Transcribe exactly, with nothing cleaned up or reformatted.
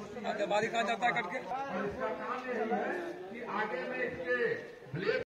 बारी कहाँ जाता है कट के। इसका काम यही है कि आगे में इसके ब्लेड